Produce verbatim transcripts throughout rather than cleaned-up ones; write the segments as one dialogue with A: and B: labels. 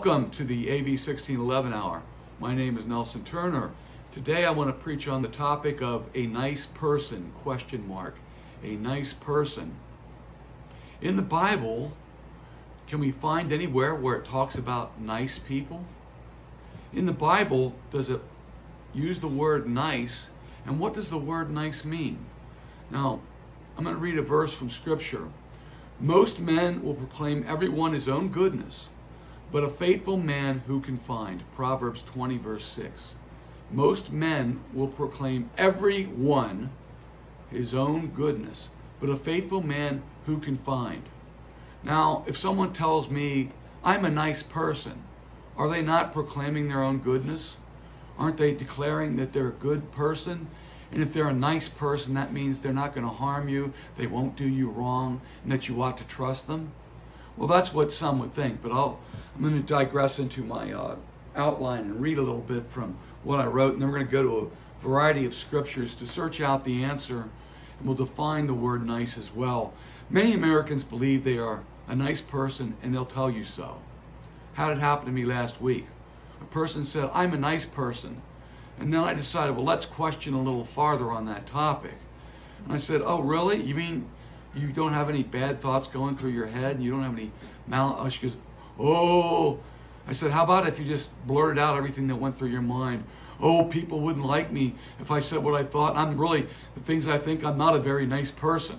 A: Welcome to the A V sixteen eleven Hour. My name is Nelson Turner. Today I want to preach on the topic of a nice person, question mark. A nice person. In the Bible, can we find anywhere where it talks about nice people? In the Bible, does it use the word nice? And what does the word nice mean? Now, I'm going to read a verse from Scripture. Most men will proclaim everyone his own goodness, but a faithful man who can find? Proverbs twenty, verse six. Most men will proclaim every one his own goodness, but a faithful man who can find? Now, if someone tells me, I'm a nice person, are they not proclaiming their own goodness? Aren't they declaring that they're a good person? And if they're a nice person, that means they're not going to harm you, they won't do you wrong, and that you ought to trust them? Well, that's what some would think, but I'll, I'm going to digress into my uh, outline and read a little bit from what I wrote, and then we're going to go to a variety of scriptures to search out the answer, and we'll define the word nice as well. Many Americans believe they are a nice person, and they'll tell you so. How did it happen to me last week? A person said, I'm a nice person. And then I decided, well, let's question a little farther on that topic. And I said, oh, really? You mean you don't have any bad thoughts going through your head? And you don't have any mal... Oh, she goes, oh. I said, how about if you just blurted out everything that went through your mind? Oh, people wouldn't like me if I said what I thought. I'm really, the things I think, I'm not a very nice person.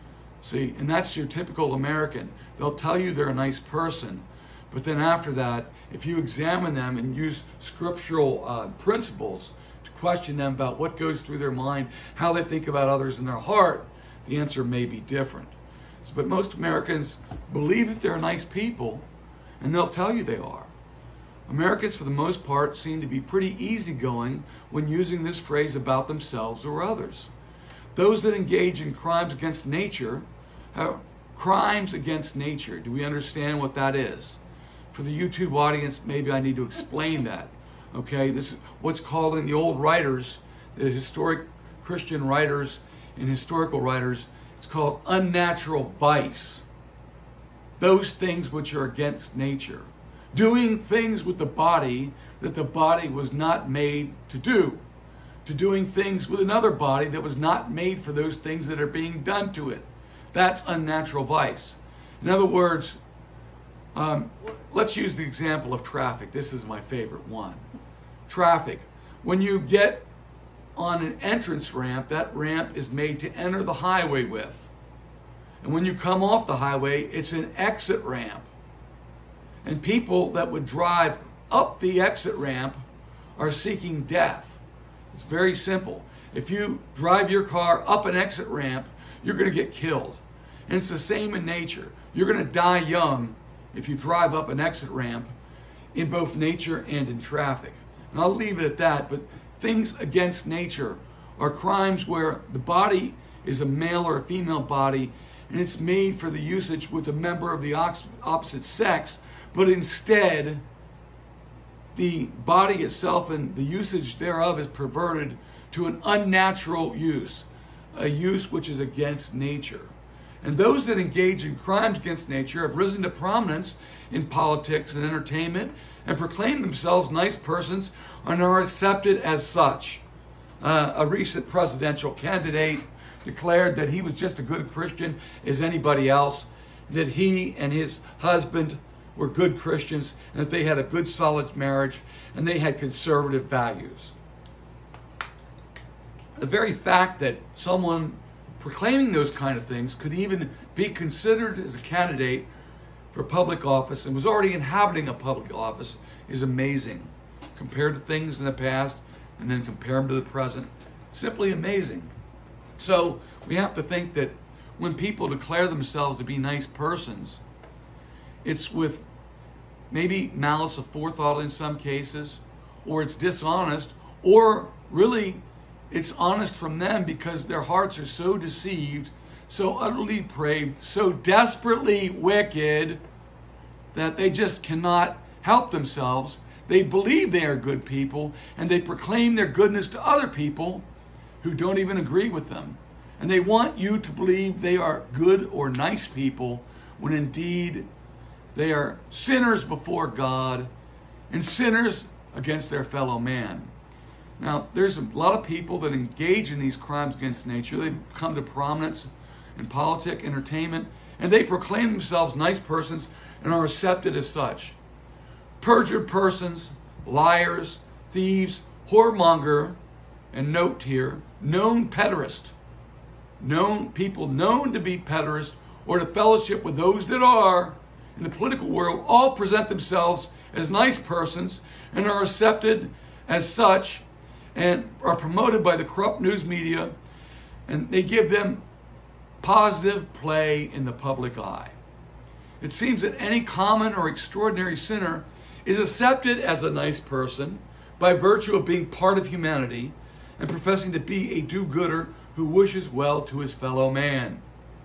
A: See, and that's your typical American. They'll tell you they're a nice person, but then after that, if you examine them and use scriptural uh, principles to question them about what goes through their mind, how they think about others in their heart, the answer may be different. So, but most Americans believe that they're nice people, and they'll tell you they are. Americans, for the most part, seem to be pretty easygoing when using this phrase about themselves or others. Those that engage in crimes against nature, uh, crimes against nature, do we understand what that is? For the YouTube audience, maybe I need to explain that. Okay, this is what's called in the old writers, the historic Christian writers and historical writers, it's called unnatural vice. Those things which are against nature. Doing things with the body that the body was not made to do. To doing things with another body that was not made for those things that are being done to it. That's unnatural vice. In other words, um, let's use the example of traffic. This is my favorite one. Traffic. When you get on an entrance ramp, that ramp is made to enter the highway with. And when you come off the highway, it's an exit ramp. And people that would drive up the exit ramp are seeking death. It's very simple. If you drive your car up an exit ramp, you're going to get killed. And it's the same in nature. You're going to die young if you drive up an exit ramp in both nature and in traffic. And I'll leave it at that, but things against nature are crimes where the body is a male or a female body, and it's made for the usage with a member of the opposite sex, but instead the body itself and the usage thereof is perverted to an unnatural use, a use which is against nature. And those that engage in crimes against nature have risen to prominence in politics and entertainment and proclaim themselves nice persons and are accepted as such. Uh, a recent presidential candidate declared that he was just a good Christian as anybody else, that he and his husband were good Christians, and that they had a good solid marriage, and they had conservative values. The very fact that someone proclaiming those kind of things could even be considered as a candidate for public office and was already inhabiting a public office is amazing. Compared to things in the past and then compare them to the present, simply amazing. So we have to think that when people declare themselves to be nice persons, it's with maybe malice aforethought in some cases, or it's dishonest, or really it's honest from them because their hearts are so deceived, so utterly depraved, so desperately wicked that they just cannot help themselves. They believe they are good people, and they proclaim their goodness to other people who don't even agree with them. And they want you to believe they are good or nice people when indeed They are sinners before God and sinners against their fellow man. Now, there's a lot of people that engage in these crimes against nature. They come to prominence in politics, entertainment, and they proclaim themselves nice persons and are accepted as such. Perjured persons, liars, thieves, whoremonger, and note here, known pederast. Known people known to be pederast or to fellowship with those that are in the political world all present themselves as nice persons and are accepted as such and are promoted by the corrupt news media, and they give them positive play in the public eye. It seems that any common or extraordinary sinner is accepted as a nice person by virtue of being part of humanity and professing to be a do-gooder who wishes well to his fellow man.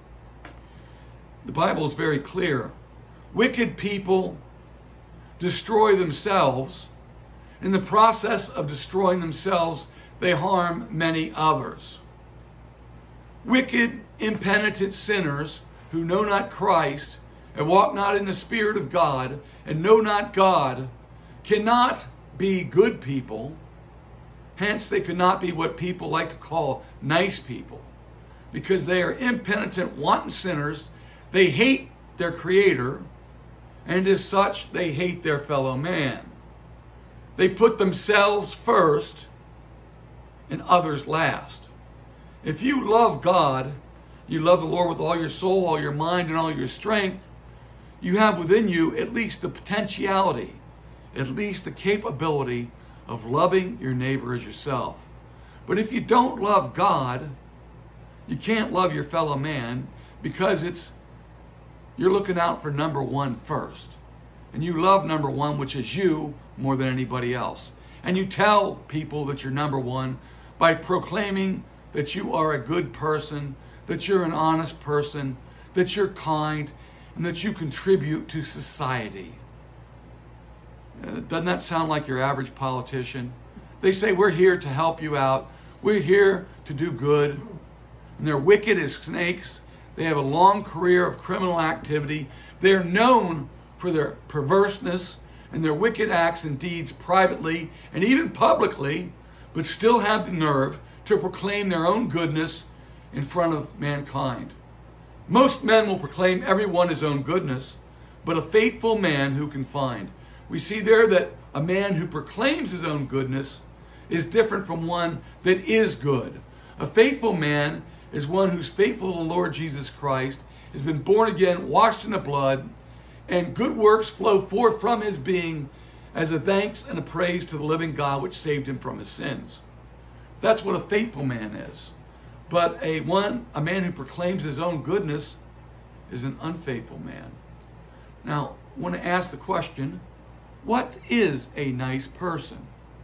A: The Bible is very clear. Wicked people destroy themselves. In the process of destroying themselves, they harm many others. Wicked, impenitent sinners who know not Christ and walk not in the Spirit of God and know not God cannot be good people. Hence, they could not be what people like to call nice people, because they are impenitent, wanton sinners. They hate their Creator, and as such, they hate their fellow man. They put themselves first and others last. If you love God, you love the Lord with all your soul, all your mind, and all your strength, you have within you at least the potentiality, at least the capability of loving your neighbor as yourself. But if you don't love God, you can't love your fellow man, because it's you're looking out for number one first. And you love number one, which is you, more than anybody else. And you tell people that you're number one by proclaiming that you are a good person, that you're an honest person, that you're kind, and that you contribute to society. Uh, doesn't that sound like your average politician? They say, we're here to help you out. We're here to do good. And they're wicked as snakes. They have a long career of criminal activity. They're known for their perverseness and their wicked acts and deeds privately and even publicly, but still have the nerve to proclaim their own goodness in front of mankind. Most men will proclaim everyone his own goodness, but a faithful man who can find. We see there that a man who proclaims his own goodness is different from one that is good. A faithful man is one who's faithful to the Lord Jesus Christ, has been born again, washed in the blood, and good works flow forth from his being as a thanks and a praise to the living God which saved him from his sins. That's what a faithful man is. But a one, a man who proclaims his own goodness is an unfaithful man. Now, I want to ask the question, what is a nice person?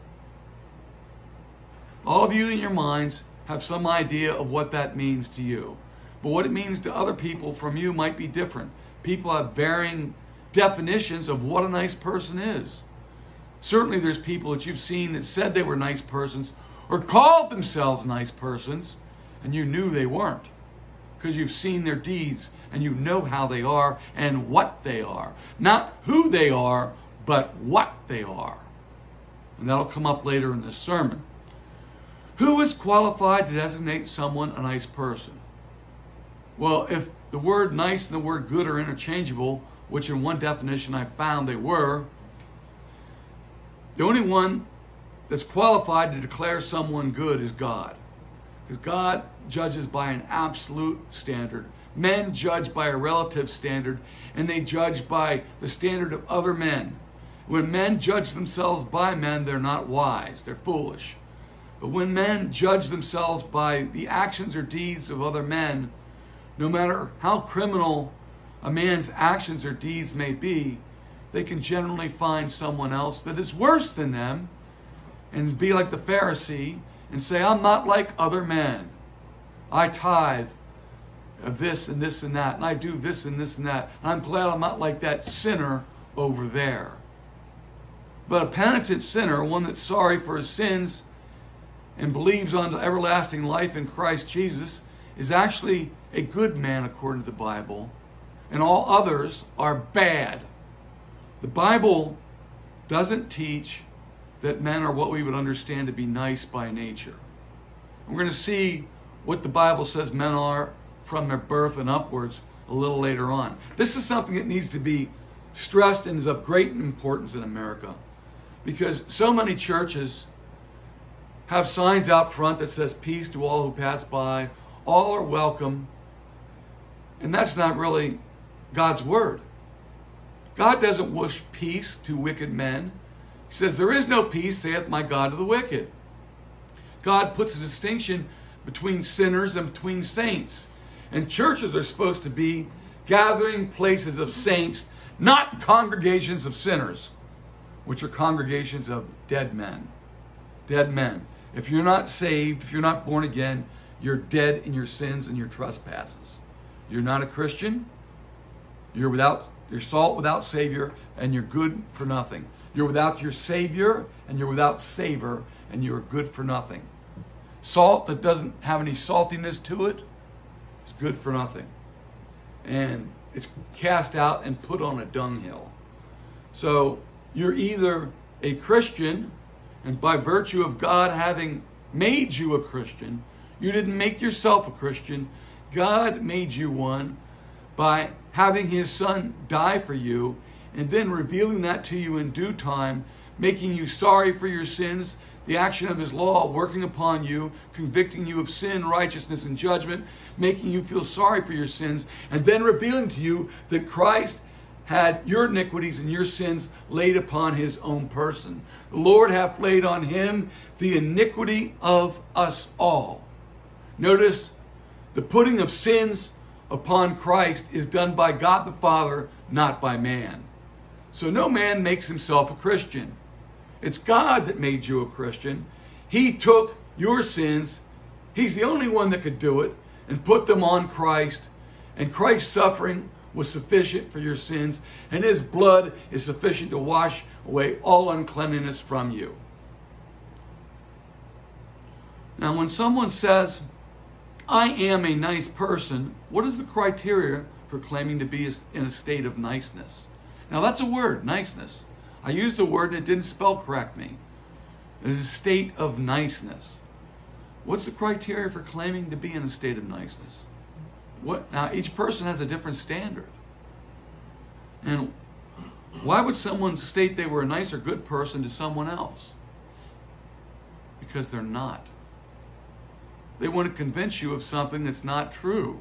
A: All of you in your minds have some idea of what that means to you. But what it means to other people from you might be different. People have varying definitions of what a nice person is. Certainly there's people that you've seen that said they were nice persons or called themselves nice persons, and you knew they weren't, because you've seen their deeds and you know how they are and what they are. Not who they are, but what they are. And that'll come up later in this sermon. Who is qualified to designate someone a nice person? Well, if the word nice and the word good are interchangeable, which in one definition I found they were, the only one that's qualified to declare someone good is God. Because God judges by an absolute standard. Men judge by a relative standard, and they judge by the standard of other men. When men judge themselves by men, they're not wise, they're foolish. But when men judge themselves by the actions or deeds of other men, no matter how criminal a man's actions or deeds may be, they can generally find someone else that is worse than them and be like the Pharisee and say, I'm not like other men. I tithe of this and this and that, and I do this and this and that, and I'm glad I'm not like that sinner over there. But a penitent sinner, one that's sorry for his sins and believes unto everlasting life in Christ Jesus, is actually a good man according to the Bible, and all others are bad. The Bible doesn't teach that men are what we would understand to be nice by nature. We're going to see what the Bible says men are from their birth and upwards a little later on. This is something that needs to be stressed and is of great importance in America, because so many churches have signs out front that says peace to all who pass by, all are welcome, and that's not really God's word. God doesn't wish peace to wicked men. He says, there is no peace, saith my God, to the wicked. God puts a distinction between sinners and between saints. And churches are supposed to be gathering places of saints, not congregations of sinners, which are congregations of dead men. Dead men. If you're not saved, if you're not born again, you're dead in your sins and your trespasses. You're not a Christian. You're without, you're salt without Savior, and you're good for nothing. You're without your Savior, and you're without savor, and you're good for nothing. Salt that doesn't have any saltiness to it is good for nothing. And it's cast out and put on a dunghill. So you're either a Christian, and by virtue of God having made you a Christian, you didn't make yourself a Christian. God made you one by having his Son die for you, and then revealing that to you in due time, making you sorry for your sins, the action of his law working upon you, convicting you of sin, righteousness, and judgment, making you feel sorry for your sins, and then revealing to you that Christ had your iniquities and your sins laid upon his own person. The Lord hath laid on him the iniquity of us all. Notice, the putting of sins upon Christ is done by God the Father, not by man. So no man makes himself a Christian. It's God that made you a Christian. He took your sins. He's the only one that could do it, and put them on Christ. And Christ's suffering was sufficient for your sins, and his blood is sufficient to wash away all uncleanness from you. Now, when someone says, I am a nice person, what is the criteria for claiming to be in a state of niceness? Now, that's a word, niceness. I used the word and it didn't spell correct me. It's a state of niceness. What's the criteria for claiming to be in a state of niceness? What? Now, each person has a different standard. And why would someone state they were a nice or good person to someone else? Because they're not. They want to convince you of something that's not true.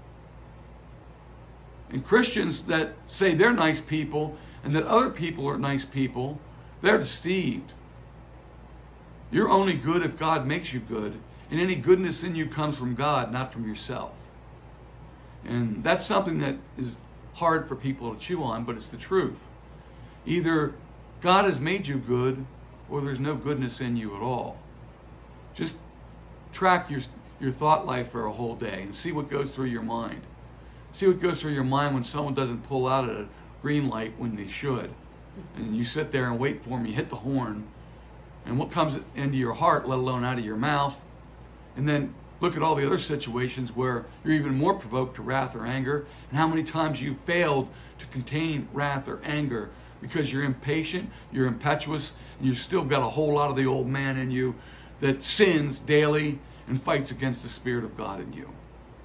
A: And Christians that say they're nice people and that other people are nice people, they're deceived. You're only good if God makes you good, and any goodness in you comes from God, not from yourself. And that's something that is hard for people to chew on, but it's the truth. Either God has made you good, or there's no goodness in you at all. Just track your, your thought life for a whole day and see what goes through your mind. See what goes through your mind when someone doesn't pull out at a green light when they should. And you sit there and wait for them, you hit the horn, and what comes into your heart, let alone out of your mouth. And then look at all the other situations where you're even more provoked to wrath or anger, and how many times you failed to contain wrath or anger because you're impatient, you're impetuous, and you've still got a whole lot of the old man in you that sins daily and fights against the Spirit of God in you.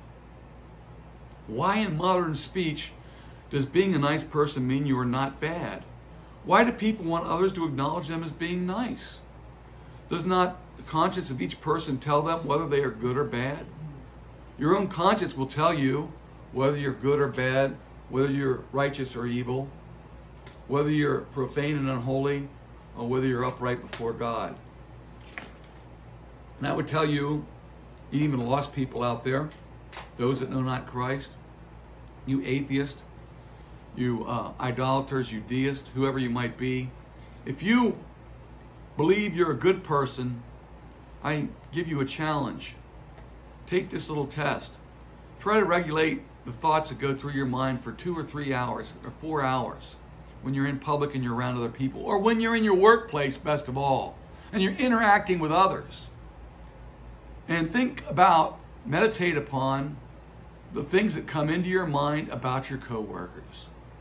A: Why in modern speech does being a nice person mean you are not bad? Why do people want others to acknowledge them as being nice? Does not the conscience of each person tell them whether they are good or bad? Your own conscience will tell you whether you're good or bad, whether you're righteous or evil, whether you're profane and unholy, or whether you're upright before God. And that would tell you, even lost people out there, those that know not Christ, you atheist, you uh, idolaters, you deists, whoever you might be, if you believe you're a good person, I give you a challenge. Take this little test. Try to regulate the thoughts that go through your mind for two or three hours or four hours when you're in public and you're around other people, or when you're in your workplace, best of all, and you're interacting with others. And think about, meditate upon the things that come into your mind about your coworkers,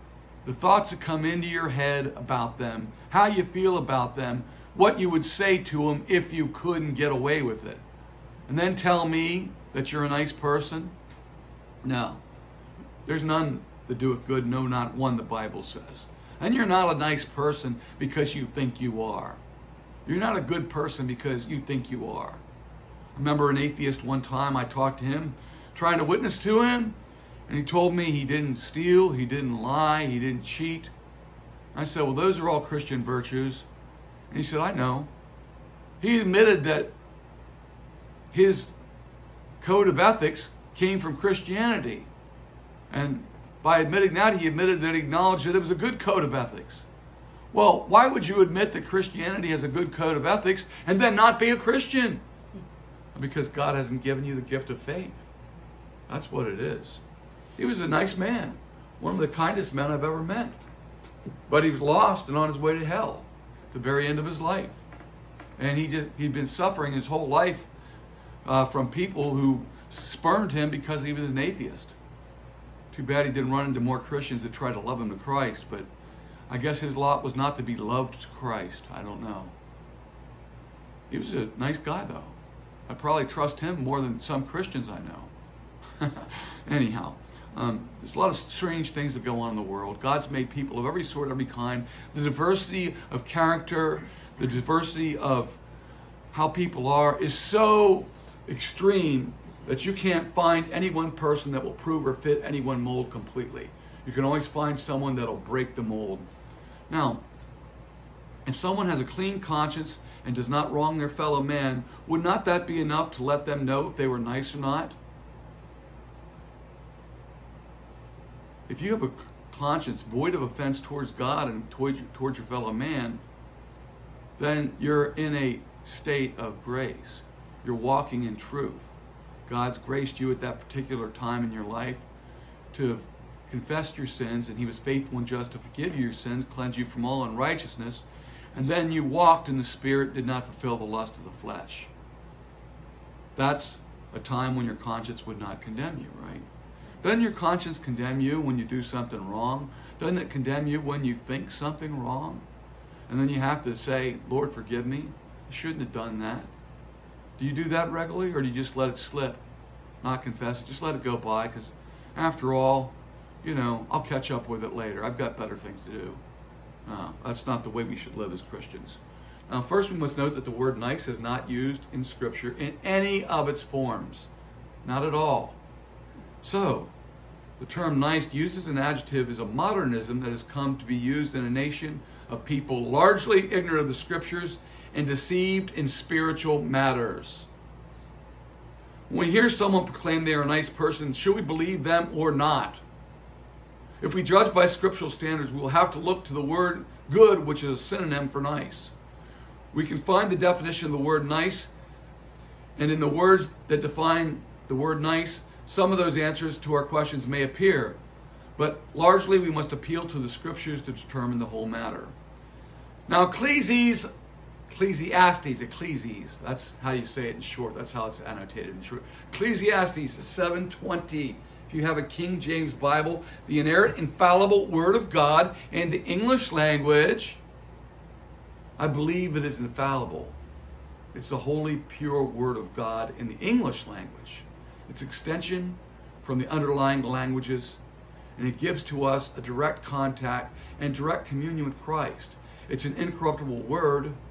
A: the thoughts that come into your head about them, how you feel about them, what you would say to them if you couldn't get away with it. And then tell me that you're a nice person? No. There's none that doeth good, no, not one, the Bible says. And you're not a nice person because you think you are. You're not a good person because you think you are. I remember an atheist one time, I talked to him, trying to witness to him, and he told me he didn't steal, he didn't lie, he didn't cheat. I said, well, those are all Christian virtues. And he said, I know. He admitted that his code of ethics came from Christianity. And by admitting that, he admitted that he acknowledged that it was a good code of ethics. Well, why would you admit that Christianity has a good code of ethics and then not be a Christian? Because God hasn't given you the gift of faith. That's what it is. He was a nice man, one of the kindest men I've ever met. But he was lost and on his way to hell at the very end of his life. And he just, he'd been suffering his whole life uh, from people who spurned him because he was an atheist. Too bad he didn't run into more Christians that tried to love him to Christ, but I guess his lot was not to be loved to Christ. I don't know. He was a nice guy, though. I probably trust him more than some Christians I know. Anyhow, um, there's a lot of strange things that go on in the world. God's made people of every sort, every kind. The diversity of character, the diversity of how people are is so extreme that you can't find any one person that will prove or fit any one mold completely. You can always find someone that'll break the mold. Now, if someone has a clean conscience and does not wrong their fellow man, would not that be enough to let them know if they were nice or not? If you have a conscience void of offense towards God and towards, towards your fellow man, then you're in a state of grace. You're walking in truth. God's graced you at that particular time in your life to have confessed your sins, and he was faithful and just to forgive you your sins, cleanse you from all unrighteousness, and then you walked in the Spirit, did not fulfill the lust of the flesh. That's a time when your conscience would not condemn you, right? Doesn't your conscience condemn you when you do something wrong? Doesn't it condemn you when you think something wrong? And then you have to say, Lord, forgive me. I shouldn't have done that. Do you do that regularly, or do you just let it slip, not confess it? Just let it go by, because after all, you know, I'll catch up with it later. I've got better things to do. No, that's not the way we should live as Christians. Now, first we must note that the word nice is not used in Scripture in any of its forms. Not at all. So, the term nice, used as an adjective, is a modernism that has come to be used in a nation of people largely ignorant of the Scriptures and deceived in spiritual matters. When we hear someone proclaim they are a nice person, should we believe them or not? If we judge by scriptural standards, we will have to look to the word good, which is a synonym for nice. We can find the definition of the word nice, and in the words that define the word nice, some of those answers to our questions may appear, but largely we must appeal to the Scriptures to determine the whole matter. Now, Ecclesiastes, Ecclesiastes, Ecclesiastes, that's how you say it in short, that's how it's annotated in short. Ecclesiastes seven twenty. If you have a King James Bible, the inerrant, infallible Word of God in the English language, I believe it is infallible. It's the holy, pure Word of God in the English language. It's extension from the underlying languages, and it gives to us a direct contact and direct communion with Christ. It's an incorruptible Word, an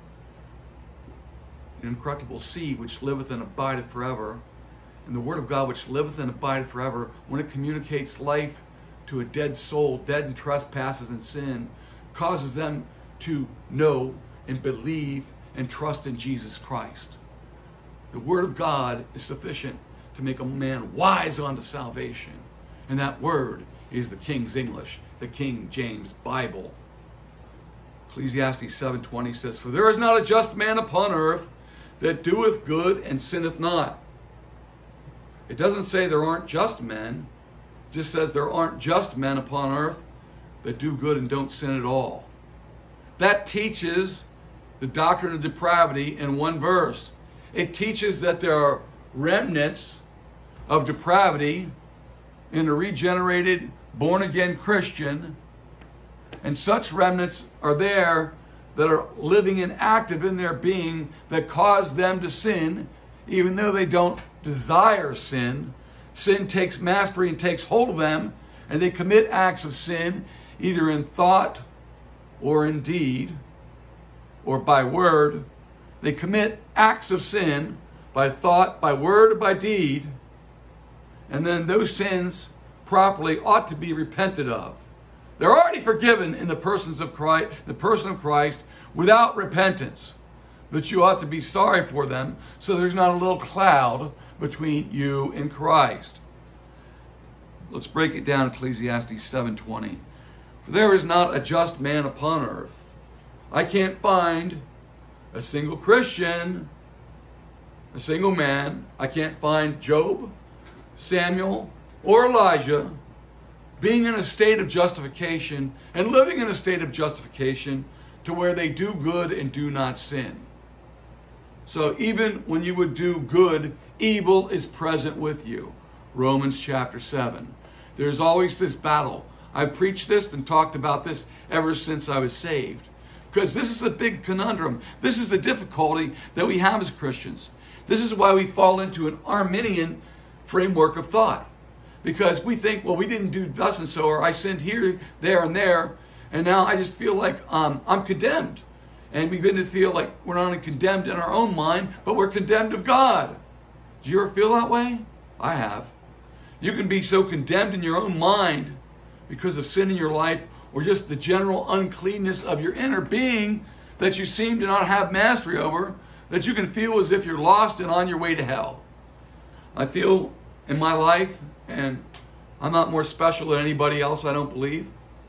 A: incorruptible seed which liveth and abideth forever. And the Word of God which liveth and abideth forever, when it communicates life to a dead soul, dead in trespasses and sin, causes them to know and believe and trust in Jesus Christ. The Word of God is sufficient to make a man wise unto salvation. And that Word is the King's English, the King James Bible. Ecclesiastes seven twenty says, for there is not a just man upon earth that doeth good and sinneth not. It doesn't say there aren't just men. It just says there aren't just men upon earth that do good and don't sin at all. That teaches the doctrine of depravity in one verse. It teaches that there are remnants of depravity in a regenerated, born-again Christian And such remnants are there that are living and active in their being that cause them to sin, even though they don't desire sin. Sin takes mastery and takes hold of them, and they commit acts of sin, either in thought or in deed, or by word. They commit acts of sin by thought, by word, or by deed, and then those sins properly ought to be repented of. They're already forgiven in the persons of Christ, the person of Christ, without repentance. But you ought to be sorry for them, so there's not a little cloud between you and Christ. Let's break it down, Ecclesiastes seven twenty. For there is not a just man upon earth. I can't find a single Christian, a single man. I can't find Job, Samuel, or Elijah being in a state of justification and living in a state of justification to where they do good and do not sin. So even when you would do good, evil is present with you. Romans chapter seven. There's always this battle. I've preached this and talked about this ever since I was saved. Because this is the big conundrum. This is the difficulty that we have as Christians. This is why we fall into an Arminian framework of thought. Because we think, well, we didn't do thus and so, or I sinned here, there, and there, and now I just feel like um, I'm condemned. And we begin to feel like we're not only condemned in our own mind, but we're condemned of God. Do you ever feel that way? I have. You can be so condemned in your own mind because of sin in your life, or just the general uncleanness of your inner being that you seem to not have mastery over, that you can feel as if you're lost and on your way to hell. I feel in my life, and I'm not more special than anybody else, I don't believe,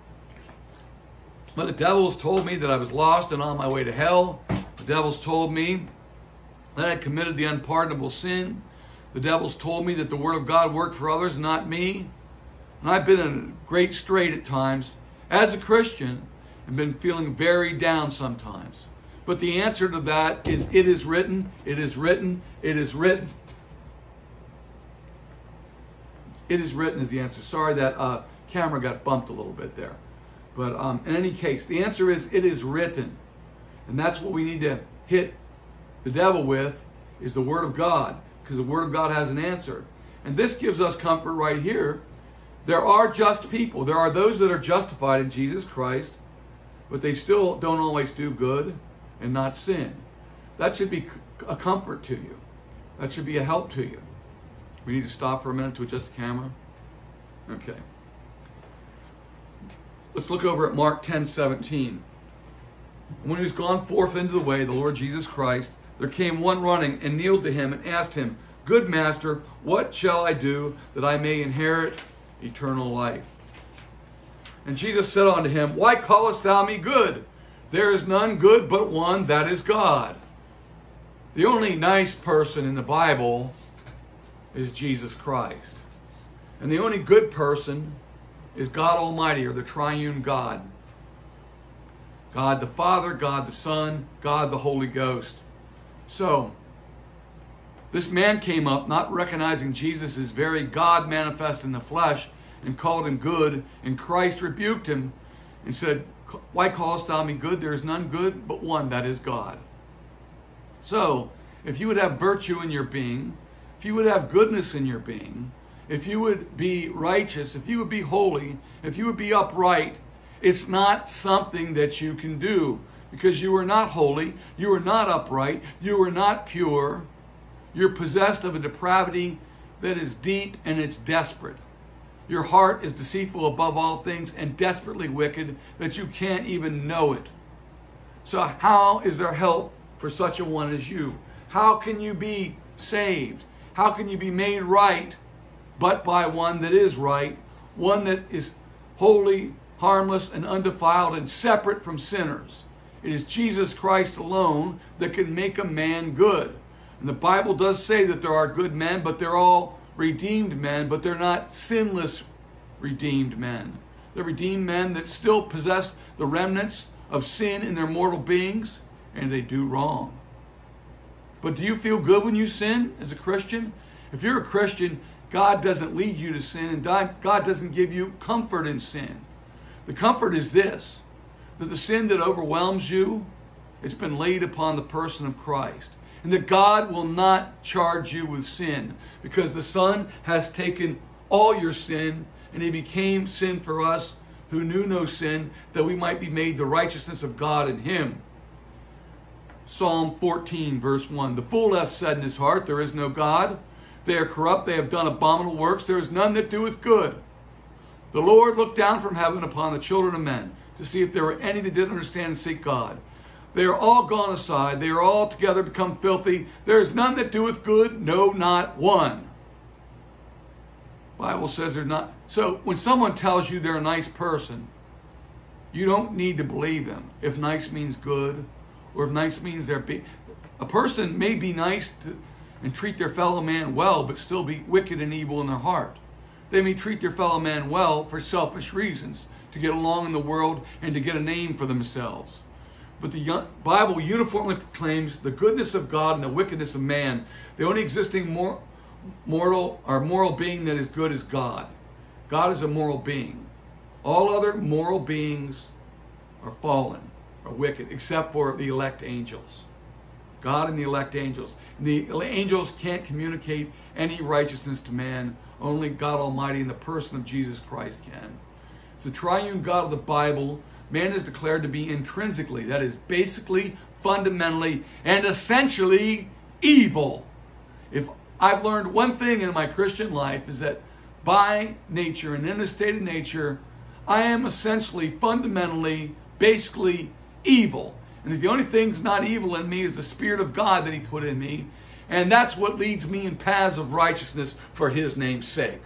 A: but the devil's told me that I was lost and on my way to hell. The devil's told me that I committed the unpardonable sin. The devil's told me that the Word of God worked for others, not me. And I've been in a great strait at times as a Christian and been feeling very down sometimes. But the answer to that is, it is written, it is written, it is written. It is written is the answer. Sorry, that uh, camera got bumped a little bit there. But um, in any case, the answer is, it is written. And that's what we need to hit the devil with, is the Word of God. Because the Word of God has an answer. And this gives us comfort right here. There are just people. There are those that are justified in Jesus Christ, but they still don't always do good and not sin. That should be a comfort to you. That should be a help to you. We need to stop for a minute to adjust the camera. Okay. Let's look over at Mark ten seventeen. When he was gone forth into the way, the Lord Jesus Christ, there came one running and kneeled to him and asked him, Good Master, what shall I do that I may inherit eternal life? And Jesus said unto him, Why callest thou me good? There is none good but one, that is God. The only nice person in the Bible is Jesus Christ. And the only good person is God Almighty, or the triune God. God the Father, God the Son, God the Holy Ghost. So, this man came up, not recognizing Jesus as very God manifest in the flesh, and called him good, and Christ rebuked him and said, Why callest thou me good? There is none good but one, that is God. So, if you would have virtue in your being, if you would have goodness in your being, if you would be righteous, if you would be holy, if you would be upright, it's not something that you can do, because you are not holy, you are not upright, you are not pure. You're possessed of a depravity that is deep and it's desperate. Your heart is deceitful above all things and desperately wicked, that you can't even know it. So how is there help for such a one as you? How can you be saved? How can you be made right but by one that is right, one that is holy, harmless, and undefiled, and separate from sinners? It is Jesus Christ alone that can make a man good. And the Bible does say that there are good men, but they're all redeemed men, but they're not sinless redeemed men. They're redeemed men that still possess the remnants of sin in their mortal beings, and they do wrong. But do you feel good when you sin as a Christian? If you're a Christian, God doesn't lead you to sin, and God doesn't give you comfort in sin. The comfort is this, that the sin that overwhelms you, it's been laid upon the person of Christ. And that God will not charge you with sin, because the Son has taken all your sin, and he became sin for us who knew no sin, that we might be made the righteousness of God in him. Psalm fourteen, verse one. The fool hath said in his heart, there is no God. They are corrupt, they have done abominable works. There is none that doeth good. The Lord looked down from heaven upon the children of men, to see if there were any that did understand and seek God. They are all gone aside. They are all together become filthy. There is none that doeth good, no, not one. The Bible says there's not. So when someone tells you they're a nice person, you don't need to believe them. If nice means good, or if nice means they're be. A person may be nice to, and treat their fellow man well, but still be wicked and evil in their heart. They may treat their fellow man well for selfish reasons, to get along in the world and to get a name for themselves. But the Bible uniformly proclaims the goodness of God and the wickedness of man. The only existing mor mortal or moral being that is good is God. God is a moral being. All other moral beings are fallen, are wicked, except for the elect angels. God and the elect angels. And the angels can't communicate any righteousness to man. Only God Almighty in the person of Jesus Christ can. It's the triune God of the Bible. Man is declared to be intrinsically, that is basically, fundamentally, and essentially evil. If I've learned one thing in my Christian life, is that by nature and in the state of nature, I am essentially, fundamentally, basically evil. And the only thing's not evil in me is the Spirit of God that he put in me. And that's what leads me in paths of righteousness for his name's sake.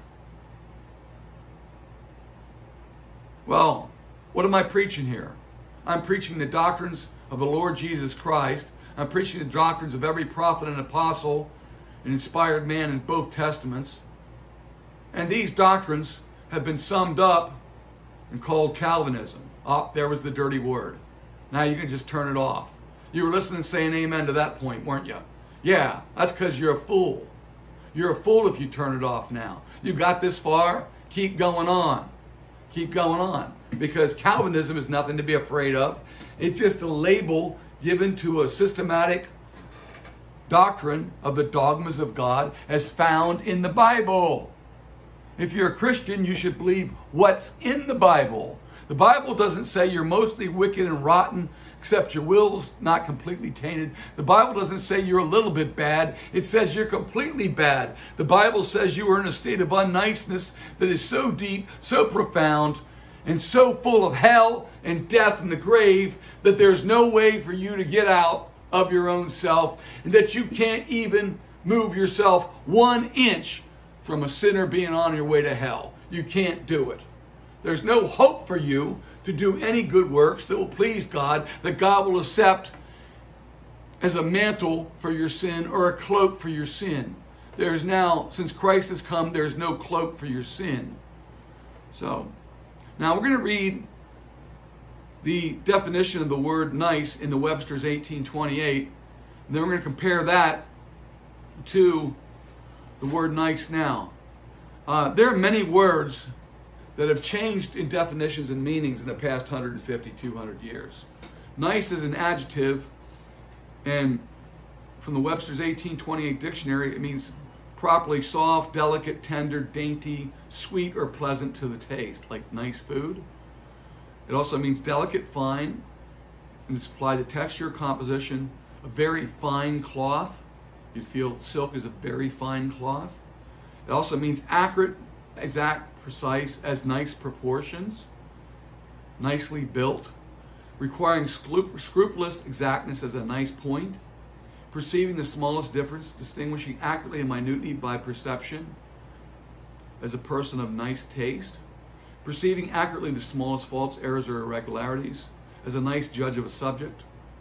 A: Well, what am I preaching here? I'm preaching the doctrines of the Lord Jesus Christ. I'm preaching the doctrines of every prophet and apostle and inspired man in both testaments. And these doctrines have been summed up and called Calvinism. Oh, there was the dirty word. Now you can just turn it off. You were listening and saying amen to that point, weren't you? Yeah, that's because you're a fool. You're a fool if you turn it off now. You got this far, keep going on. Keep going on. Because Calvinism is nothing to be afraid of. It's just a label given to a systematic doctrine of the dogmas of God as found in the Bible. If you're a Christian, you should believe what's in the Bible. The Bible doesn't say you're mostly wicked and rotten, except your will's not completely tainted. The Bible doesn't say you're a little bit bad. It says you're completely bad. The Bible says you are in a state of unniceness that is so deep, so profound, and so full of hell and death and the grave that there's no way for you to get out of your own self, and that you can't even move yourself one inch from a sinner being on your way to hell. You can't do it. There's no hope for you to do any good works that will please God, that God will accept as a mantle for your sin or a cloak for your sin. There's now, since Christ has come, there's no cloak for your sin. So, now we're going to read the definition of the word nice in the Webster's eighteen twenty-eight. And then we're going to compare that to the word nice now. Uh, there are many words that have changed in definitions and meanings in the past one hundred fifty, two hundred years. Nice is an adjective, and from the Webster's eighteen twenty-eight dictionary, it means properly soft, delicate, tender, dainty, sweet, or pleasant to the taste, like nice food. It also means delicate, fine, and it's applied to texture, composition, a very fine cloth. You'd feel silk is a very fine cloth. It also means accurate, exact, precise, as nice proportions, nicely built, requiring scrupulous exactness as a nice point, perceiving the smallest difference, distinguishing accurately and minutely by perception as a person of nice taste, perceiving accurately the smallest faults, errors, or irregularities as a nice judge of a subject,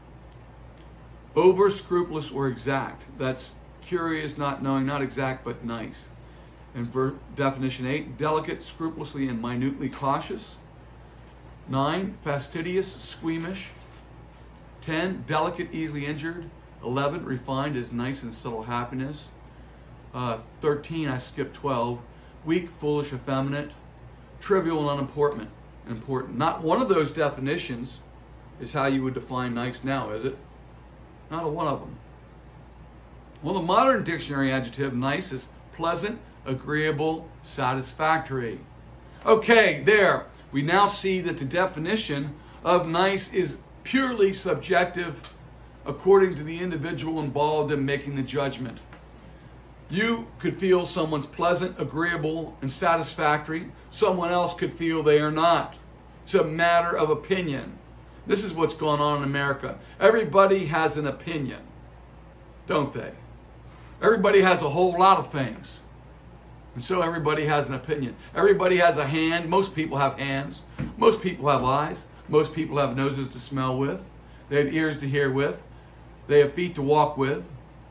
A: over scrupulous or exact, that's curious, not knowing, not exact, but nice. And definition eight, delicate, scrupulously and minutely cautious. Nine, fastidious, squeamish. Ten, delicate, easily injured. Eleven, refined as nice and subtle happiness. Uh, Thirteen, I skipped twelve, weak, foolish, effeminate. Trivial and unimportant. important. Not one of those definitions is how you would define nice now, is it? Not a one of them. Well, the modern dictionary adjective nice is pleasant, agreeable, satisfactory. Okay, there. We now see that the definition of nice is purely subjective according to the individual involved in making the judgment. You could feel someone's pleasant, agreeable, and satisfactory. Someone else could feel they are not. It's a matter of opinion. This is what's going on in America. Everybody has an opinion, don't they? Everybody has a whole lot of things. And so everybody has an opinion. Everybody has a hand. Most people have hands. Most people have eyes. Most people have noses to smell with. They have ears to hear with. They have feet to walk with.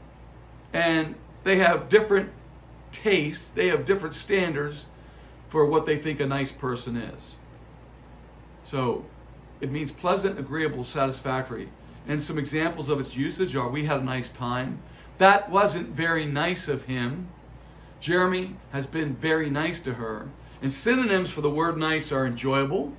A: And they have different tastes. They have different standards for what they think a nice person is. So it means pleasant, agreeable, satisfactory. And some examples of its usage are, we had a nice time. That wasn't very nice of him. Jeremy has been very nice to her. And synonyms for the word nice are enjoyable.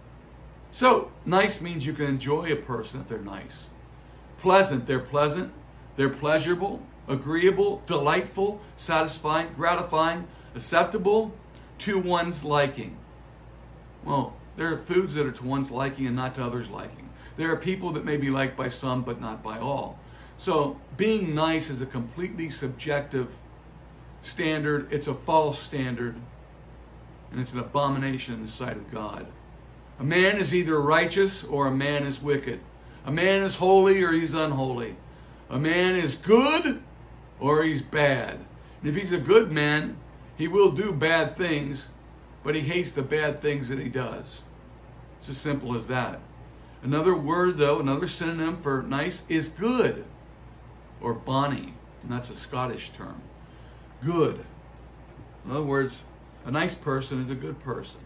A: So nice means you can enjoy a person if they're nice. Pleasant, they're pleasant. They're pleasurable, agreeable, delightful, satisfying, gratifying, acceptable, to one's liking. Well, there are foods that are to one's liking and not to others' liking. There are people that may be liked by some but not by all. So being nice is a completely subjective standard. It's a false standard, and it's an abomination in the sight of God. A man is either righteous or a man is wicked. A man is holy or he's unholy. A man is good or he's bad. And if he's a good man, he will do bad things, but he hates the bad things that he does. It's as simple as that. Another word, though, another synonym for nice is good, or bonny, and that's a Scottish term. Good. In other words, a nice person is a good person.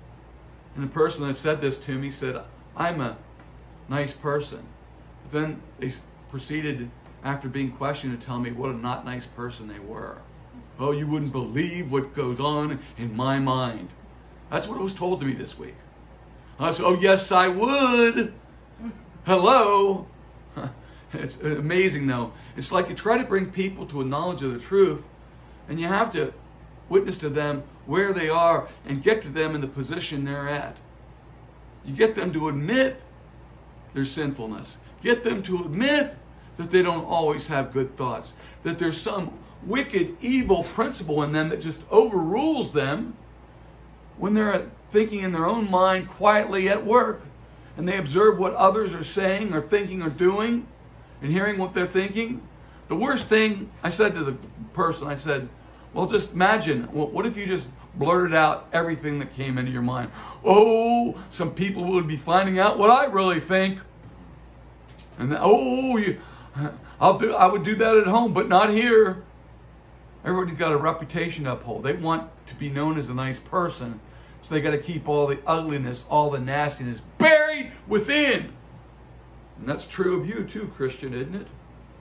A: And the person that said this to me said, I'm a nice person. But then they proceeded, after being questioned, to tell me what a not nice person they were. Oh, you wouldn't believe what goes on in my mind. That's what was told to me this week. I said, oh, yes, I would. Hello. It's amazing, though. It's like you try to bring people to a knowledge of the truth, and you have to witness to them where they are and get to them in the position they're at. You get them to admit their sinfulness. Get them to admit that they don't always have good thoughts, that there's some wicked, evil principle in them that just overrules them when they're thinking in their own mind quietly at work, and they observe what others are saying or thinking or doing and hearing what they're thinking. The worst thing, I said to the person, I said, well, just imagine, well, what if you just blurted out everything that came into your mind? Oh, some people would be finding out what I really think. And then, oh, you, I'll do, I would do that at home, but not here. Everybody's got a reputation to uphold. They want to be known as a nice person, so they got to keep all the ugliness, all the nastiness buried within. And that's true of you too, Christian, isn't it?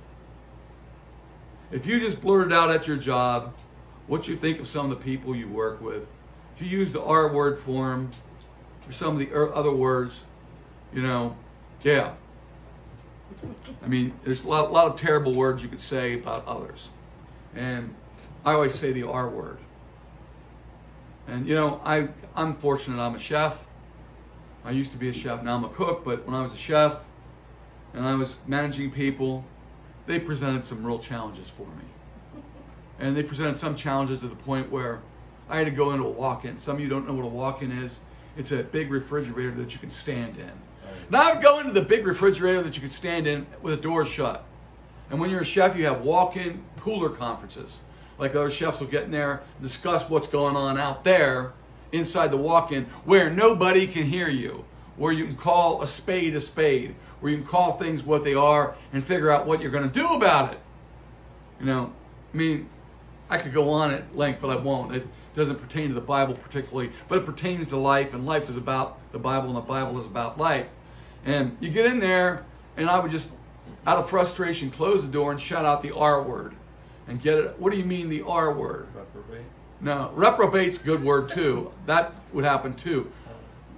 A: If you just blurted out at your job what you think of some of the people you work with, if you use the R word form or some of the other words, you know, yeah. I mean, there's a lot, a lot of terrible words you could say about others. And I always say the R word. And, you know, I, I'm fortunate I'm a chef. I used to be a chef. Now I'm a cook. But when I was a chef and I was managing people, they presented some real challenges for me. And they presented some challenges to the point where I had to go into a walk-in. Some of you don't know what a walk-in is. It's a big refrigerator that you can stand in. Now I would go into the big refrigerator that you could stand in with the door shut. And when you're a chef, you have walk-in cooler conferences. Like other chefs will get in there and discuss what's going on out there inside the walk-in where nobody can hear you, where you can call a spade a spade, where you can call things what they are and figure out what you're going to do about it. You know, I mean, I could go on at length, but I won't. It doesn't pertain to the Bible particularly, but it pertains to life, and life is about the Bible, and the Bible is about life. And you get in there, and I would just, out of frustration, close the door and shout out the R word. And get it. What do you mean the R word?
B: Reprobate.
A: No, reprobate's a good word too. That would happen too.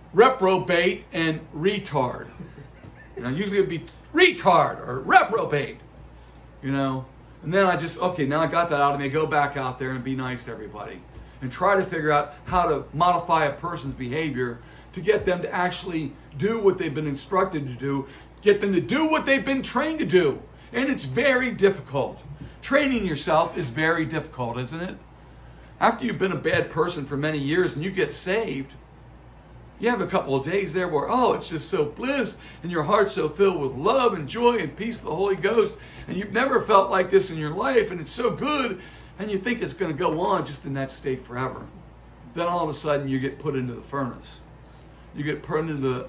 A: reprobate and retard. You know, usually it would be retard or reprobate, you know. And then I just, okay, now I got that out of me. I go back out there and be nice to everybody and try to figure out how to modify a person's behavior to get them to actually do what they've been instructed to do, get them to do what they've been trained to do. And it's very difficult. Training yourself is very difficult, isn't it? After you've been a bad person for many years and you get saved, you have a couple of days there where, oh, it's just so bliss, and your heart's so filled with love and joy and peace of the Holy Ghost, and you've never felt like this in your life, and it's so good, and you think it's going to go on just in that state forever. Then all of a sudden you get put into the furnace. You get put into the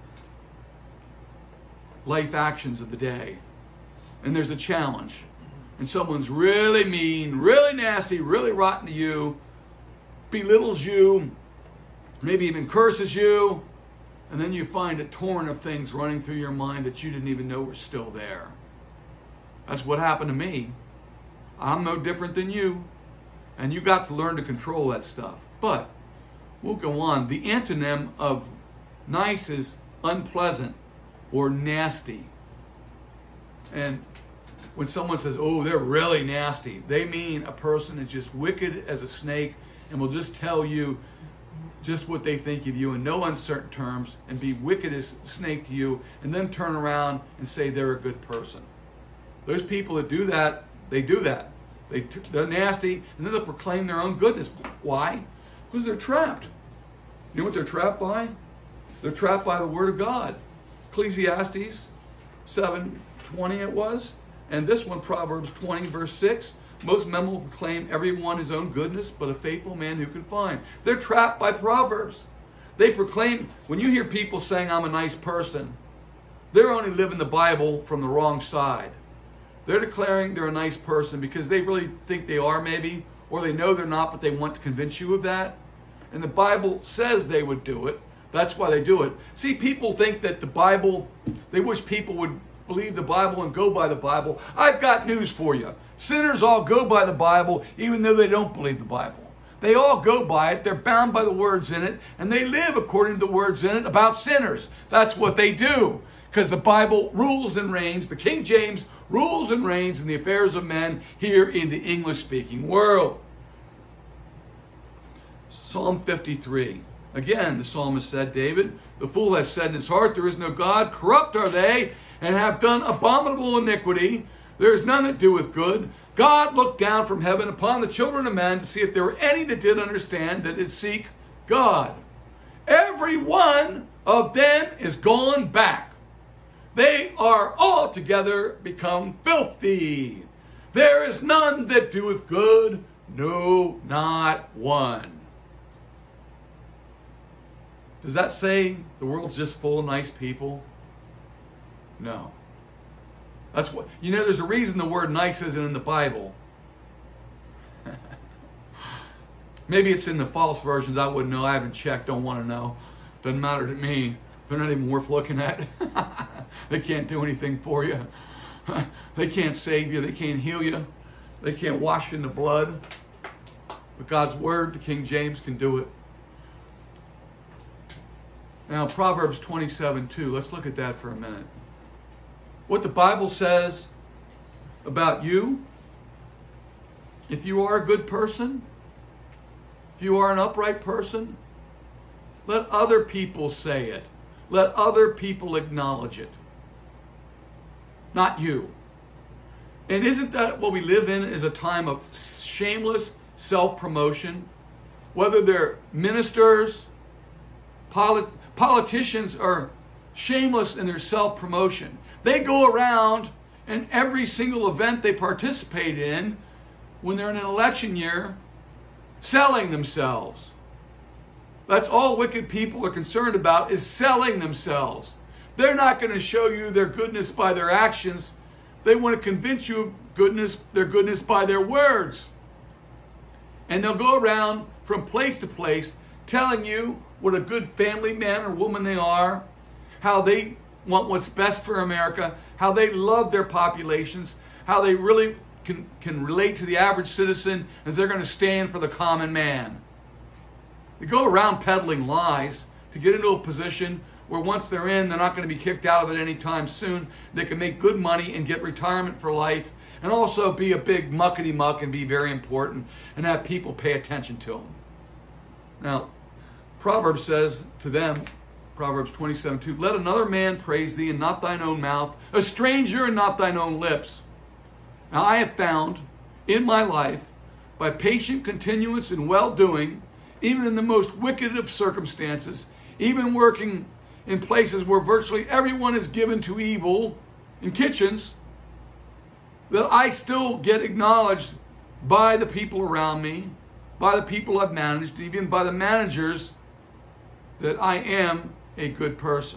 A: life actions of the day, and there's a challenge, and someone's really mean, really nasty, really rotten to you, belittles you, maybe even curses you, and then you find a torrent of things running through your mind that you didn't even know were still there. That's what happened to me. I'm no different than you, and you got to learn to control that stuff. But we'll go on. The antonym of nice is unpleasant or nasty. And when someone says, oh, they're really nasty, they mean a person is just wicked as a snake and will just tell you just what they think of you in no uncertain terms and be wicked as a snake to you and then turn around and say they're a good person. Those people that do that, they do that. They, they're nasty and then they'll proclaim their own goodness. Why? Because they're trapped. You know what they're trapped by? They're trapped by the Word of God. Ecclesiastes seven twenty it was. And this one, Proverbs twenty, verse six. Most men will proclaim everyone his own goodness, but a faithful man who can find. They're trapped by Proverbs. They proclaim, when you hear people saying, I'm a nice person, they're only living the Bible from the wrong side. They're declaring they're a nice person because they really think they are maybe, or they know they're not, but they want to convince you of that. And the Bible says they would do it. That's why they do it. See, people think that the Bible, they wish people would believe the Bible and go by the Bible. I've got news for you. Sinners all go by the Bible, even though they don't believe the Bible. They all go by it. They're bound by the words in it, and they live according to the words in it about sinners. That's what they do, because the Bible rules and reigns. The King James rules and reigns in the affairs of men here in the English-speaking world. Psalm fifty-three. Again, the psalmist said, David, the fool has said in his heart, there is no God. Corrupt are they, and have done abominable iniquity. There is none that doeth good. God looked down from heaven upon the children of men to see if there were any that did understand, that did seek God. Every one of them is gone back. They are altogether become filthy. There is none that doeth good, no, not one. Does that say the world's just full of nice people? No. That's what, you know, there's a reason the word nice isn't in the Bible. Maybe it's in the false versions. I wouldn't know. I haven't checked. Don't want to know. Doesn't matter to me. They're not even worth looking at. They can't do anything for you. They can't save you. They can't heal you. They can't wash you in the blood. But God's Word, the King James, can do it. Now, Proverbs twenty-seven two. Let's look at that for a minute. What the Bible says about you, if you are a good person, if you are an upright person, let other people say it. Let other people acknowledge it. Not you. And isn't that what we live in, is a time of shameless self-promotion? Whether they're ministers, polit- politicians are shameless in their self-promotion. They go around and every single event they participate in, when they're in an election year, selling themselves. That's all wicked people are concerned about, is selling themselves. They're not going to show you their goodness by their actions. They want to convince you of goodness, their goodness by their words. And they'll go around from place to place telling you what a good family man or woman they are, how they want what's best for America, how they love their populations, how they really can, can relate to the average citizen, and they're going to stand for the common man. They go around peddling lies, to get into a position where once they're in, they're not going to be kicked out of it anytime soon. They can make good money and get retirement for life, and also be a big muckety-muck and be very important and have people pay attention to them. Now, Proverbs says to them, Proverbs twenty-seven two, let another man praise thee, and not thine own mouth, a stranger and not thine own lips. Now I have found in my life, by patient continuance in well-doing, even in the most wicked of circumstances, even working in places where virtually everyone is given to evil, in kitchens, that I still get acknowledged by the people around me, by the people I've managed, even by the managers, that I am a good person.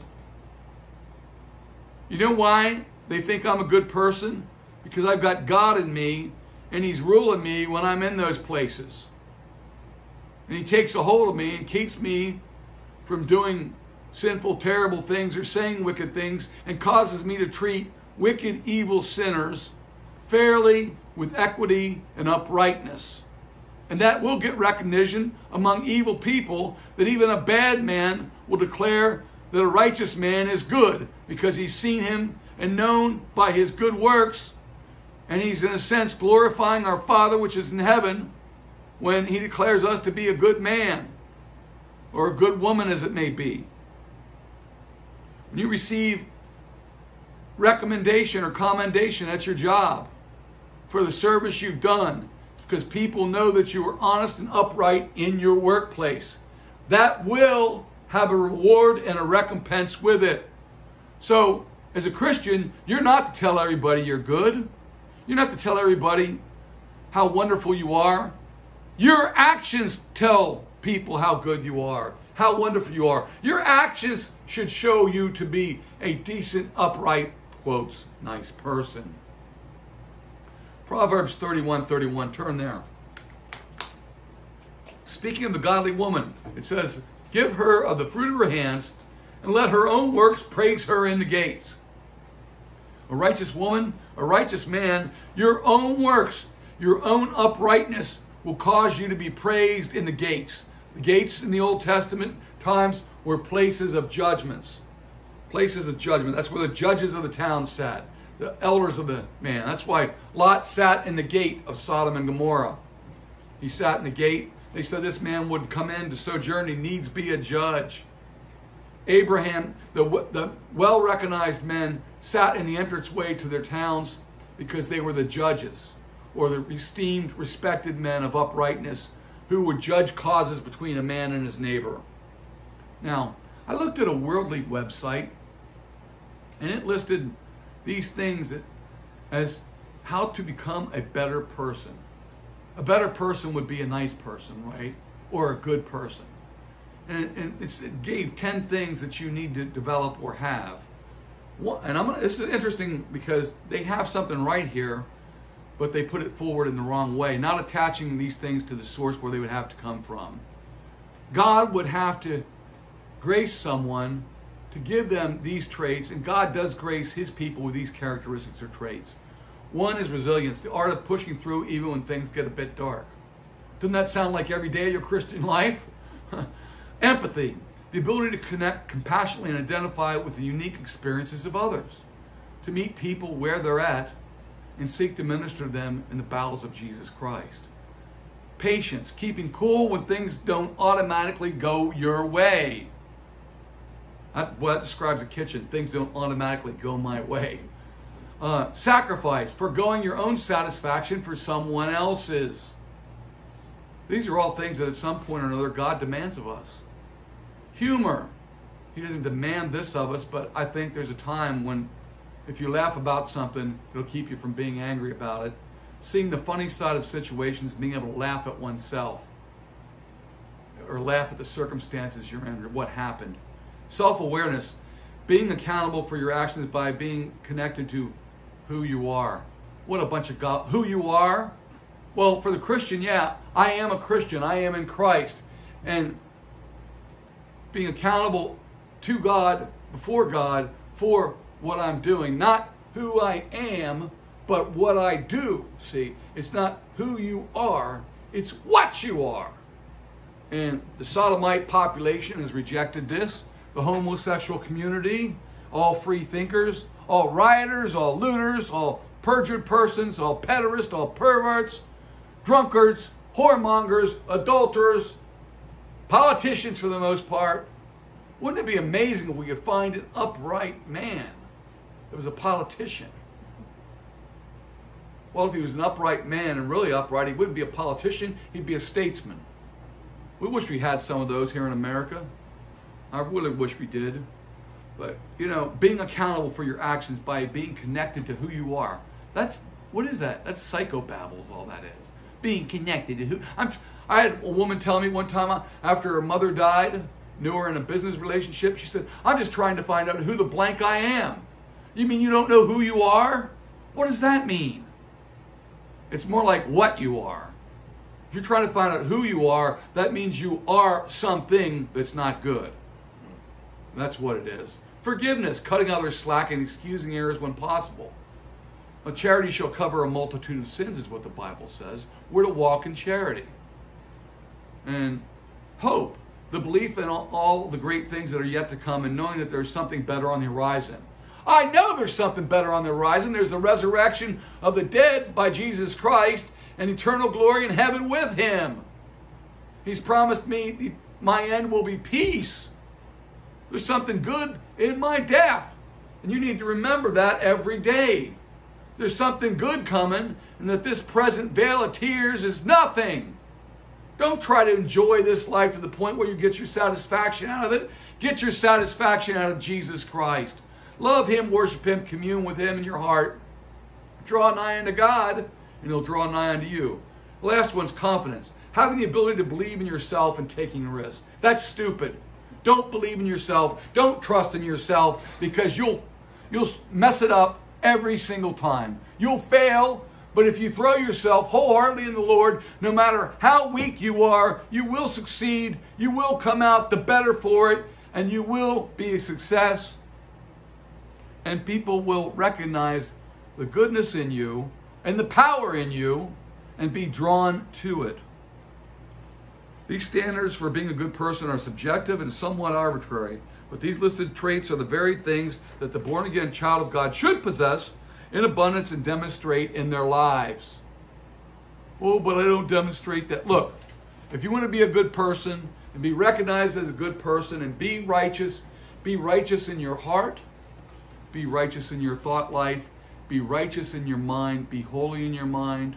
A: You know why they think I'm a good person? Because I've got God in me, and He's ruling me when I'm in those places. And He takes a hold of me and keeps me from doing sinful, terrible things or saying wicked things, and causes me to treat wicked, evil sinners fairly, with equity and uprightness. And that will get recognition among evil people, that even a bad man will declare that a righteous man is good because he's seen him and known by his good works. And he's in a sense glorifying our Father which is in heaven when he declares us to be a good man or a good woman, as it may be. When you receive recommendation or commendation at your job for the service you've done, it's because people know that you are honest and upright in your workplace. That will have a reward and a recompense with it. So, as a Christian, you're not to tell everybody you're good. You're not to tell everybody how wonderful you are. Your actions tell people how good you are, how wonderful you are. Your actions should show you to be a decent, upright, quotes, nice person. Proverbs thirty-one thirty-one, turn there. Speaking of the godly woman, it says, give her of the fruit of her hands, and let her own works praise her in the gates. A righteous woman, a righteous man, your own works, your own uprightness will cause you to be praised in the gates. The gates in the Old Testament times were places of judgments. Places of judgment. That's where the judges of the town sat. The elders of the man. That's why Lot sat in the gate of Sodom and Gomorrah. He sat in the gate. They said this man would come in to sojourn. He needs be a judge. Abraham, the, the well-recognized men, sat in the entranceway to their towns because they were the judges, or the esteemed, respected men of uprightness who would judge causes between a man and his neighbor. Now, I looked at a worldly website, and it listed these things that, as how to become a better person. A better person would be a nice person, right? Or a good person. And, and it's, it gave ten things that you need to develop or have. One, and I'm gonna, this is interesting because they have something right here, but they put it forward in the wrong way, not attaching these things to the source where they would have to come from. God would have to grace someone to give them these traits, and God does grace His people with these characteristics or traits. One is resilience, the art of pushing through even when things get a bit dark. Doesn't that sound like every day of your Christian life? Empathy, the ability to connect compassionately and identify with the unique experiences of others, to meet people where they're at and seek to minister to them in the bowels of Jesus Christ. Patience, keeping cool when things don't automatically go your way. That, well, that describes a kitchen. Things don't automatically go my way. Uh, sacrifice, forgoing your own satisfaction for someone else's. These are all things that at some point or another God demands of us. Humor. He doesn't demand this of us, but I think there's a time when if you laugh about something, it'll keep you from being angry about it. Seeing the funny side of situations, being able to laugh at oneself, or laugh at the circumstances you're in or what happened. Self-awareness, being accountable for your actions by being connected to who you are. What a bunch of God. Who you are? Well, for the Christian, yeah, I am a Christian. I am in Christ. And being accountable to God, before God, for what I'm doing. Not who I am, but what I do. See, it's not who you are, it's what you are. And the sodomite population has rejected this. The homosexual community, all free thinkers, all rioters, all looters, all perjured persons, all pederasts, all perverts, drunkards, whoremongers, adulterers, politicians for the most part. Wouldn't it be amazing if we could find an upright man that was a politician? Well, if he was an upright man and really upright, he wouldn't be a politician, he'd be a statesman. We wish we had some of those here in America. I really wish we did. But, you know, being accountable for your actions by being connected to who you are. That's, what is that? That's psychobabble is all that is. Being connected to who. I'm, I had a woman tell me one time after her mother died, knew her in a business relationship, she said, I'm just trying to find out who the blank I am. You mean you don't know who you are? What does that mean? It's more like what you are. If you're trying to find out who you are, that means you are something that's not good. That's what it is. Forgiveness, cutting others slack and excusing errors when possible. A charity shall cover a multitude of sins is what the Bible says. We're to walk in charity. And hope, the belief in all, all the great things that are yet to come and knowing that there's something better on the horizon. I know there's something better on the horizon. There's the resurrection of the dead by Jesus Christ and eternal glory in heaven with him. He's promised me the, my end will be peace. There's something good in my death. And you need to remember that every day. There's something good coming, and that this present vale of tears is nothing. Don't try to enjoy this life to the point where you get your satisfaction out of it. Get your satisfaction out of Jesus Christ. Love him, worship him, commune with him in your heart. Draw nigh unto God, and he'll draw nigh unto you. The last one's confidence. Having the ability to believe in yourself and taking risks. That's stupid. Don't believe in yourself. Don't trust in yourself, because you'll, you'll mess it up every single time. You'll fail, but if you throw yourself wholeheartedly in the Lord, no matter how weak you are, you will succeed. You will come out the better for it, and you will be a success. And people will recognize the goodness in you and the power in you and be drawn to it. These standards for being a good person are subjective and somewhat arbitrary, but these listed traits are the very things that the born-again child of God should possess in abundance and demonstrate in their lives. Oh, but I don't demonstrate that. Look, if you want to be a good person and be recognized as a good person and be righteous, be righteous in your heart, be righteous in your thought life, be righteous in your mind, be holy in your mind.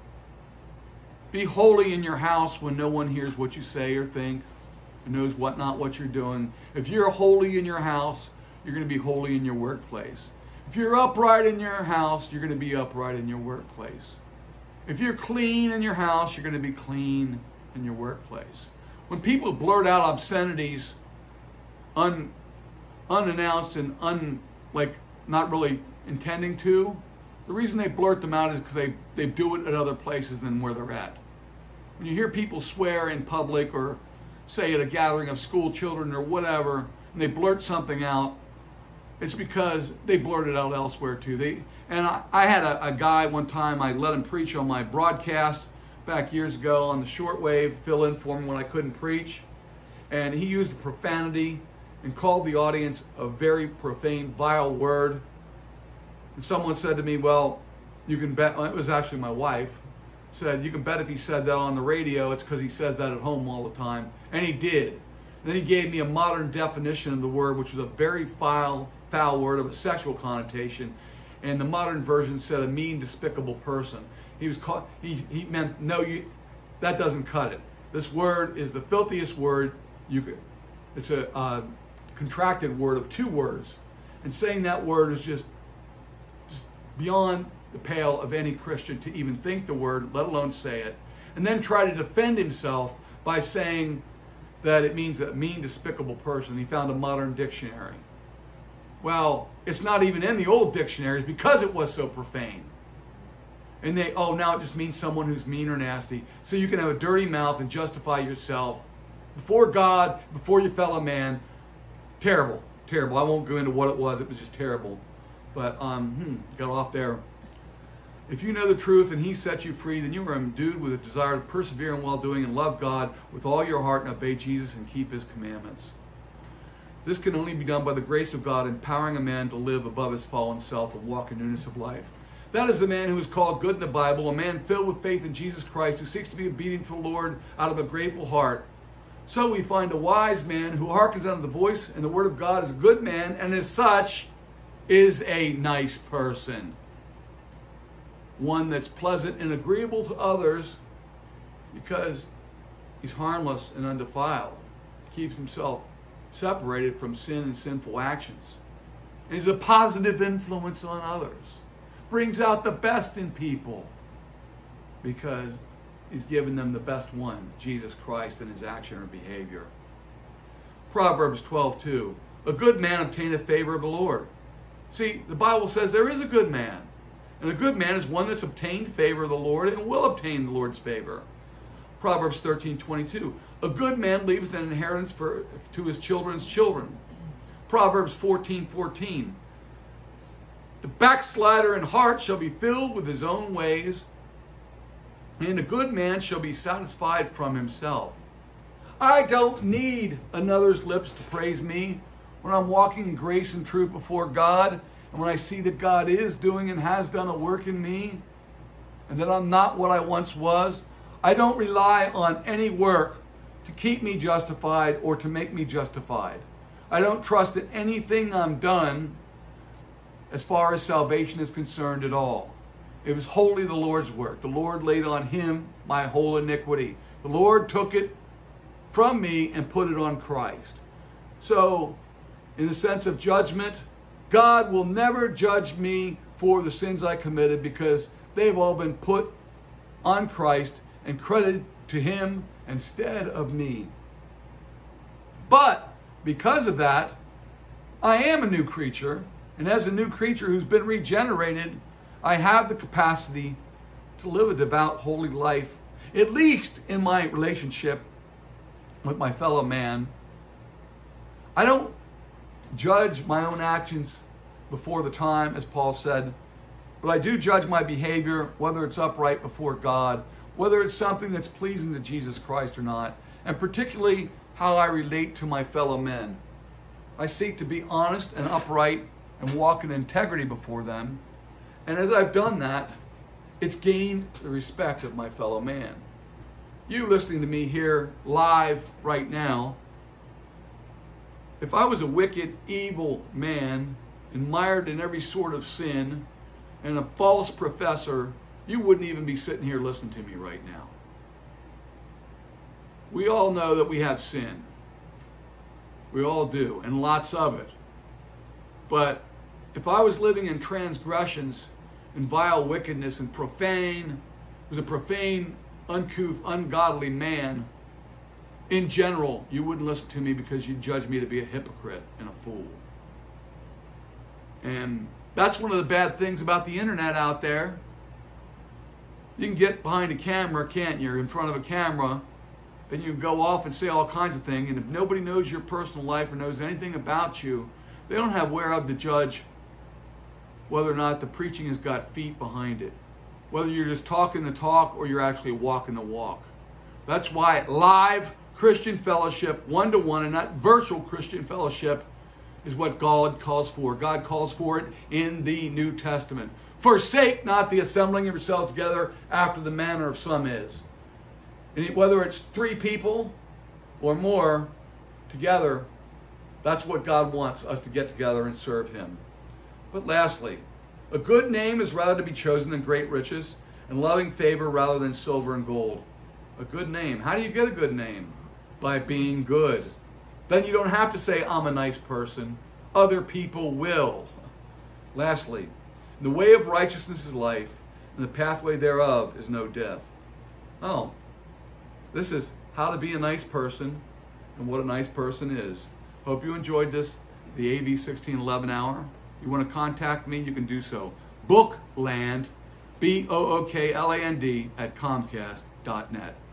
A: Be holy in your house when no one hears what you say or think and knows what not what you're doing. If you're holy in your house, you're going to be holy in your workplace. If you're upright in your house, you're going to be upright in your workplace. If you're clean in your house, you're going to be clean in your workplace. When people blurt out obscenities un, unannounced and un, like not really intending to, the reason they blurt them out is because they, they do it at other places than where they're at. When you hear people swear in public or say at a gathering of school children or whatever, and they blurt something out, it's because they blurted out elsewhere too. They and I, I had a, a guy one time, I let him preach on my broadcast back years ago on the shortwave, fill in for me when I couldn't preach. And he used profanity and called the audience a very profane, vile word. And someone said to me, well, you can bet, it was actually my wife, said, you can bet if he said that on the radio, it's because he says that at home all the time. And he did. And then he gave me a modern definition of the word, which was a very foul, foul word of a sexual connotation. And the modern version said a mean, despicable person. He was called, he, he meant, no, you, that doesn't cut it. This word is the filthiest word you could, it's a uh, contracted word of two words. And saying that word is just, just beyond the pale of any Christian to even think the word, let alone say it. And then try to defend himself by saying that it means a mean, despicable person. He found a modern dictionary. Well, it's not even in the old dictionaries because it was so profane. And they, oh, now it just means someone who's mean or nasty. So you can have a dirty mouth and justify yourself before God, before your fellow man. Terrible, terrible. I won't go into what it was. It was just terrible. But, um, hmm, got off there. If you know the truth and he sets you free, then you are endued with a desire to persevere in well-doing and love God with all your heart and obey Jesus and keep his commandments. This can only be done by the grace of God, empowering a man to live above his fallen self and walk in newness of life. That is the man who is called good in the Bible, a man filled with faith in Jesus Christ, who seeks to be obedient to the Lord out of a grateful heart. So we find a wise man who hearkens unto the voice and the word of God is a good man, and as such is a nice person. One that's pleasant and agreeable to others because he's harmless and undefiled. He keeps himself separated from sin and sinful actions. And he's a positive influence on others. Brings out the best in people because he's given them the best one, Jesus Christ, in his action or behavior. Proverbs twelve two. A good man obtaineth favor of the Lord. See, the Bible says there is a good man. And a good man is one that's obtained favor of the Lord and will obtain the Lord's favor. Proverbs thirteen twenty-two. A good man leaveth an inheritance for, to his children's children. Proverbs fourteen fourteen. The backslider in heart shall be filled with his own ways, and a good man shall be satisfied from himself. I don't need another's lips to praise me when I'm walking in grace and truth before God, and when I see that God is doing and has done a work in me, and that I'm not what I once was. I don't rely on any work to keep me justified or to make me justified. I don't trust in anything I'm done as far as salvation is concerned at all. It was wholly the Lord's work. The Lord laid on him my whole iniquity. The Lord took it from me and put it on Christ. So, in the sense of judgment, God will never judge me for the sins I committed because they've all been put on Christ and credited to him instead of me. But because of that, I am a new creature, and as a new creature who's been regenerated, I have the capacity to live a devout, holy life, at least in my relationship with my fellow man. I don't judge my own actions before the time, as Paul said, but I do judge my behavior, whether it's upright before God, whether it's something that's pleasing to Jesus Christ or not, and particularly how I relate to my fellow men. I seek to be honest and upright and walk in integrity before them, and as I've done that, it's gained the respect of my fellow man. You listening to me here live right now, if I was a wicked, evil man, mired in every sort of sin, and a false professor, you wouldn't even be sitting here listening to me right now. We all know that we have sin. We all do, and lots of it. But if I was living in transgressions and vile wickedness and profane, was a profane, uncouth, ungodly man, in general, you wouldn't listen to me because you'd judge me to be a hypocrite and a fool. And that's one of the bad things about the internet out there. You can get behind a camera, can't you? In front of a camera, and you can go off and say all kinds of things. And if nobody knows your personal life or knows anything about you, they don't have whereof to judge whether or not the preaching has got feet behind it. Whether you're just talking the talk or you're actually walking the walk. That's why live Christian fellowship, one-to-one, and not virtual Christian fellowship, is what God calls for. God calls for it in the New Testament. Forsake not the assembling of yourselves together after the manner of some is. And whether it's three people or more together, that's what God wants us to get together and serve him. But lastly, a good name is rather to be chosen than great riches, and loving favor rather than silver and gold. A good name. How do you get a good name? By being good. Then you don't have to say, I'm a nice person. Other people will. Lastly, the way of righteousness is life, and the pathway thereof is no death. Oh, this is how to be a nice person and what a nice person is. Hope you enjoyed this, the A V sixteen eleven hour. You want to contact me, you can do so. Bookland, B O O K L A N D, at Comcast dot net.